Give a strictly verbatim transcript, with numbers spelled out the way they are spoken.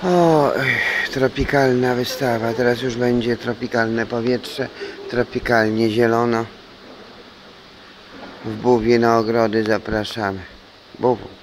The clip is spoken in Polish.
O, tropikalna wystawa. Teraz już będzie tropikalne powietrze, tropikalnie zielono. W Buwie na ogrody zapraszamy. Buwu.